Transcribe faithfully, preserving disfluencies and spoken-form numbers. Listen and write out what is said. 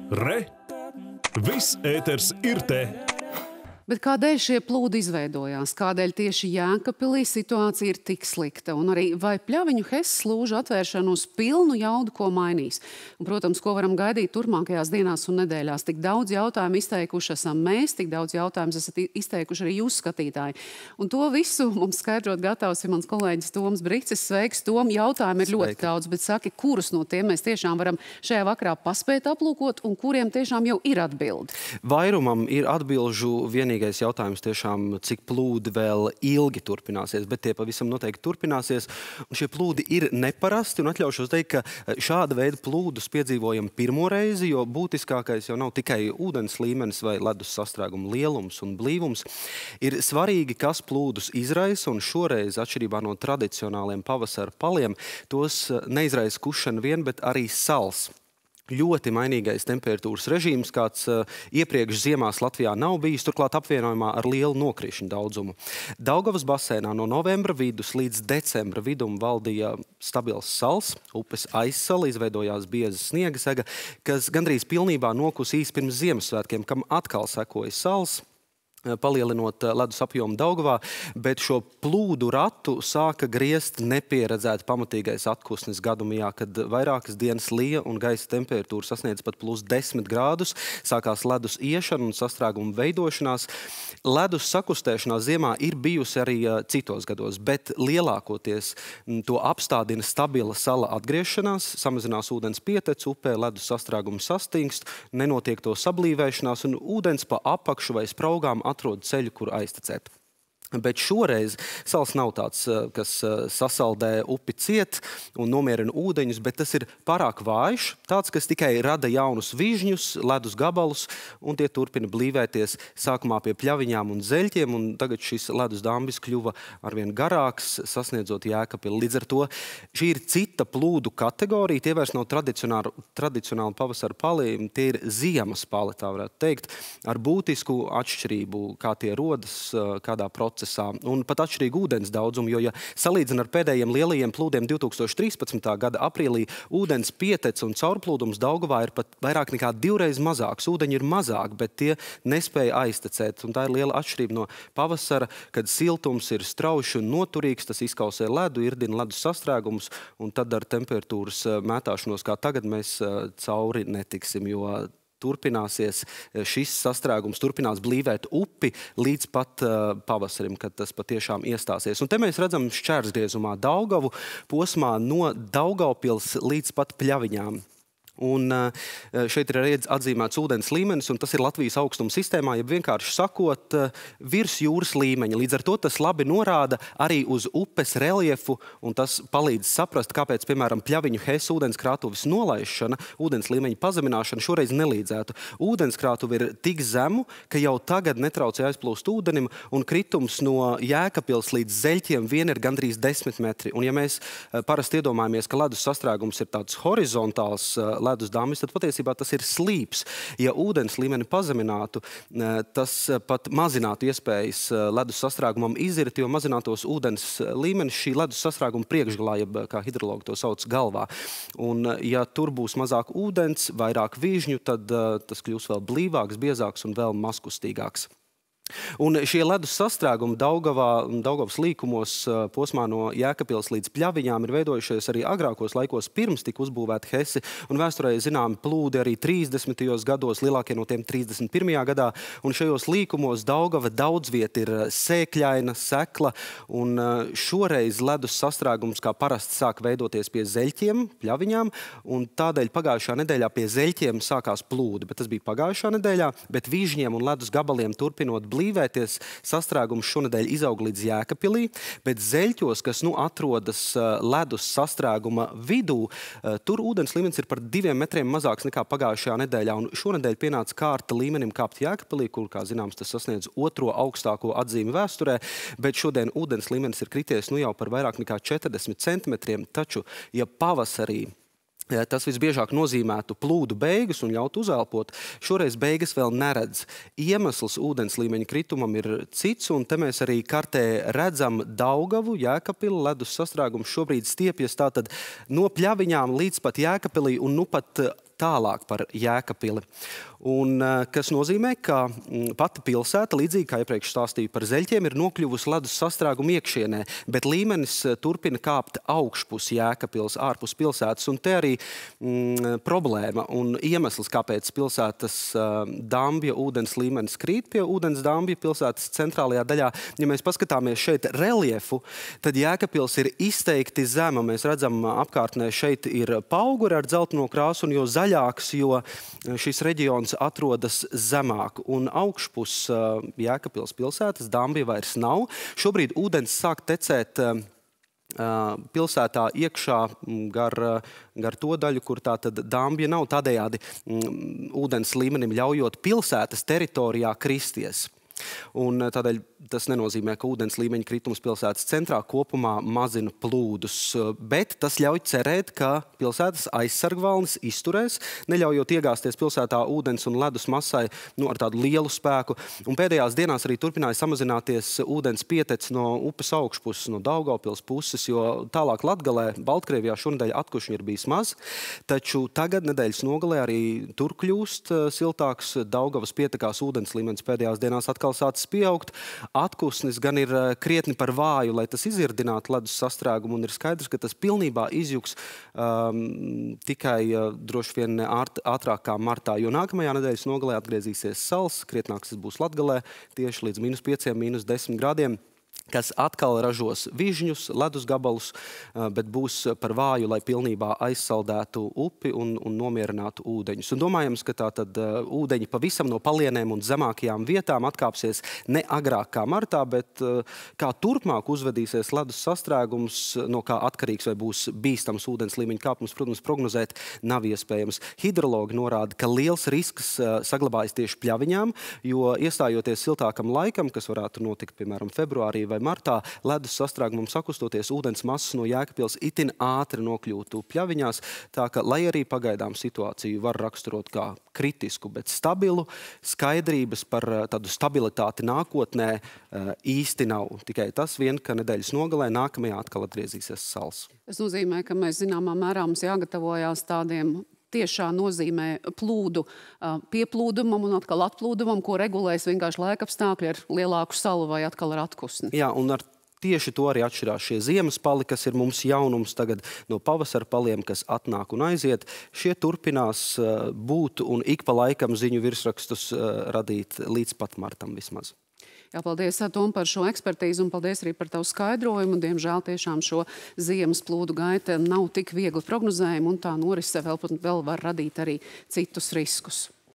Re! Viss ēters ir te! Bet kādēļ šie plūdi izveidojās? Kādēļ tieši Jēkabpilī situācija ir tik slikta? Un arī vai Pļaviņu Hesas slūžu atvēršana uz pilnu jaudu ko mainīs? Un, protams, ko varam gaidīt turpmākajās dienās un nedēļās? Tik daudz jautājumu izteikuši esam mēs, tik daudz jautājumus esat izteikuši arī jūs skatītāji. Un to visu mums skaidrot gatavs ir mans kolēģis Toms Bricis. Sveiks, Tom! Jautājumu ir ļoti daudz, bet saki, kurus no tiem mēs tiešām varam šajā vakarā paspēt aplūkot un kuriem tiešām jau ir atbildi? Vairumam ir atbilžu vienīgi. Jautājums tiešām, cik plūdi vēl ilgi turpināsies, bet tie pavisam noteikti turpināsies. Un šie plūdi ir neparasti, un atļaušos teikt, ka šāda veida plūdus piedzīvojam pirmo reizi, jo būtiskākais jau nav tikai ūdens līmenis vai ledus sastrēguma lielums un blīvums. Ir svarīgi, kas plūdus izraisa, un šoreiz, atšķirībā no tradicionāliem pavasara paliem, tos neizraisa kušana vien, bet arī sals. Ļoti mainīgais temperatūras režīms, kāds uh, iepriekš ziemās Latvijā nav bijis, turklāt apvienojumā ar lielu nokrišņu daudzumu. Daugavas basēnā no novembra vidus līdz decembra vidum valdīja stabils sals, upes aizsala, izveidojās bieza sniega sega, kas gandrīz pilnībā nokus īsi pirms Ziemassvētkiem, kam atkal sekoja sals, palielinot ledus apjomu Daugavā, bet šo plūdu ratu sāka griezt nepieredzēt pamatīgais atkusnis gadumijā, kad vairākas dienas lija un gaisa temperatūra sasniedz pat plus desmit grādus, sākās ledus iešana un sastrēguma veidošanās. Ledus sakustēšanās ziemā ir bijusi arī citos gados, bet lielākoties to apstādina stabila sala atgriešanās, samazinās ūdens pietec upē, ledus sastrēguma sastingst, nenotiek to sablīvēšanās un ūdens pa apakšu vai spraugām atrod ceļu, kur aiztecēt. Bet šoreiz sals nav tāds, kas sasaldē upi ciet un nomierina ūdeņus, bet tas ir pārāk vājš, tāds, kas tikai rada jaunus vižņus, ledus gabalus, un tie turpina blīvēties sākumā pie pļaviņām un zeļķiem, un tagad šis ledus dambis kļuva arvien garāks, sasniedzot Jēkabpili. Līdz ar to šī ir cita plūdu kategorija, tie vairs nav tradicionāli, tradicionāli pavasara pali, tie ir ziemas pali, tā varētu teikt, ar būtisku atšķirību, kā tie rodas, kādā procesā. Un pat atšķirīgi ūdens daudzumu, jo, ja salīdzina ar pēdējiem lielajiem plūdiem divi tūkstoši trīspadsmitā gada aprīlī, ūdens pietec un caurplūdums Daugavā ir pat vairāk nekā divreiz mazāks. Ūdeņi ir mazāk, bet tie nespēja aiztecēt. Un tā ir liela atšķirība no pavasara, kad siltums ir strauši un noturīgs, tas izkausē ledu, irdina ledus sastrēgumus, un tad ar temperatūras mētāšanos, kā tagad, mēs cauri netiksim, jo turpināsies šis sastrēgums, turpinās blīvēt upi līdz pat uh, pavasarim, kad tas patiešām iestāsies. Un te mēs redzam šķērsgriezumā Daugavu posmā no Daugavpils līdz pat Pļaviņām. Un šeit ir arī atzīmēts ūdens līmenis, un tas ir Latvijas augstuma sistēmā, ja vienkārši sakot, virs jūras līmeņa. Līdz ar to tas labi norāda arī uz upes reliefu, un tas palīdz saprast, kāpēc, piemēram, Pļaviņu Hesas ūdenskrātuves nolaišana, ūdens līmeņa pazemināšana šoreiz nelīdzētu. Ūdenskrātuve ir tik zemu, ka jau tagad netraucē aizplūst ūdenim, un kritums no Jēkabpils līdz zeļķiem vien ir gandrīz desmit metri. Un ja mēs parasti iedomājamies, ka ledus sastrēgums ir tāds horizontāls ledus dambis, tad patiesībā tas ir slīps. Ja ūdens līmeni pazeminātu, tas pat mazinātu iespējas ledus sastrēgumam izirt, jo mazinātos ūdens līmenis šī ledus sastrēguma priekšgalā, jeb kā hidrologi to sauc, galvā. Un ja tur būs mazāk ūdens, vairāk vižņu, tad tas kļūs vēl blīvāks, biezāks un vēl mazkustīgāks. Un šie ledus sastrēgumi Daugavā, Daugavas līkumos posmā no Jēkabpils līdz Pļaviņām ir veidojušies arī agrākos laikos, pirms tika uzbūvēta Hese, un vēsturē zināmi plūdi arī trīsdesmitajos gados, lielākie no tiem trīsdesmit pirmajā gadā, un šajos līkumos Daugava daudz viet ir sēkļaina, sekla, un šoreiz ledus sastrēgums kā parasti sāk veidoties pie zeļķiem, Pļaviņām, un tādēļ pagājušā nedēļā pie zeļķiem sākās plūdi, bet tas bija pagājušā nedēļā, bet vižņiem un ledus gabaliem turpinot blīvēties, sastrēgums šonedēļ izauga līdz Jēkabpilī, bet zeļķos, kas nu atrodas ledus sastrēguma vidū, tur ūdens līmenis ir par diviem metriem mazāks nekā pagājušajā nedēļā, un šonedēļ pienāca kārta līmenim kāpt Jēkabpilī, kur, kā zināms, tas sasniedz otro augstāko atzīmi vēsturē, bet šodien ūdens līmenis ir krities nu jau par vairāk nekā četrdesmit centimetriem, taču, ja pavasarī tas visbiežāk nozīmētu plūdu beigas un ļaut uzelpot. Šoreiz beigas vēl neredz. Iemesls ūdens līmeņa kritumam ir cits, un te mēs arī kartē redzam Daugavu, Jēkabpili, ledus sastrēgums šobrīd stiepjas tātad no Pļaviņām līdz pat Jēkabpilī un nu pat tālāk par Jēkabpili. Un, kas nozīmē, ka pati pilsēta, līdzīgi kā iepriekš stāstīju par Zeļķiem, ir nokļuvusi ledus sastrēguma iekšienē, bet līmenis turpina kāpt augšpus Jēkabpils, ārpus pilsētas. Un te arī mm, problēma un iemesls, kāpēc pilsētas uh, dambja ūdens līmenis krīt pie ūdens dambja pilsētas centrālajā daļā. Ja mēs paskatāmies šeit reliefu, tad Jēkabpils ir izteikti zema. Mēs redzam apkārtnē šeit ir pauguri ar dzelteno krāsu, un jo zaļāks, jo šis reģions atrodas zemāk. Un augšpus uh, Jēkabpils pilsētas dambja vairs nav. Šobrīd ūdens sāk tecēt uh, pilsētā iekšā gar, gar to daļu, kur tā tad dambja nav, tādējādi mm, ūdens līmenim ļaujot pilsētas teritorijā kristies. Un tādēļ tas nenozīmē, ka ūdens līmeņa kritums pilsētas centrā kopumā mazina plūdus, bet tas ļauj cerēt, ka pilsētas aizsargvalnis izturēs, neļaujot iegāsties pilsētā ūdens un ledus masai nu, ar tādu lielu spēku. Un pēdējās dienās arī turpināja samazināties ūdens pietec no upes augšpuses, no Daugavpils puses, jo tālāk Latgalē, Baltkrievijā šonedēļ atkušņi ir bijis maz, taču tagad nedēļas nogalē arī tur kļūst siltāks. Daugavas pietekās ūdens līmenis pēdējās dienās atkal sācis pieaugt. Atkusnis gan ir krietni par vāju, lai tas izirdinātu ledus sastrēgumu, un ir skaidrs, ka tas pilnībā izjuks um, tikai uh, droši vien ārt, ātrāk kā martā, jo nākamajā nedēļas nogalē atgriezīsies sals, krietnāks tas būs Latgalē, tieši līdz mīnus pieciem, mīnus desmit grādiem, kas atkal ražos vižņus, ledus gabalus, bet būs par vāju, lai pilnībā aizsaldētu upi un, un nomierinātu ūdeņus. Un domājams, ka tā tad ūdeņi pavisam no palienēm un zemākajām vietām atkāpsies ne agrāk kā martā, bet kā turpmāk uzvedīsies ledus sastrēgums, no kā atkarīgs vai būs bīstams ūdens līmeņa kāpums, protams, prognozēt nav iespējams. Hidrologi norāda, ka liels risks saglabājas tieši pļaviņām, jo iestājoties siltākam laikam, kas varētu notikt, piemēram, februārī vai martā, ledus sastrēgumam sakustoties, ūdens masas no Jēkabpils itin ātri nokļūtu pļaviņās, tā ka, lai arī pagaidām situāciju var raksturot kā kritisku, bet stabilu, skaidrības par tādu stabilitāti nākotnē īsti nav. Tikai tas vien, ka nedēļas nogalē nākamajā atkal atgriezīsies sals. Tas nozīmē, ka mēs zināmā mērā mums jāgatavojās tādiem tiešā nozīmē plūdu pieplūdumam un atkal atplūdumam, ko regulēs vienkārši laikapstākļi ar lielāku salu vai atkal ar atkusni. Jā, un ar tieši to arī atšķirās šie ziemas pali, kas ir mums jaunums tagad no pavasara paliem, kas atnāk un aiziet. Šie turpinās būt un ik pa laikam ziņu virsrakstus radīt līdz pat martam vismaz. Jā, paldies, Tom, par šo ekspertīzu un paldies arī par tavu skaidrojumu. Diemžēl tiešām šo ziemas plūdu gaita nav tik viegli prognozējama un tā norise vēl, vēl var radīt arī citus riskus.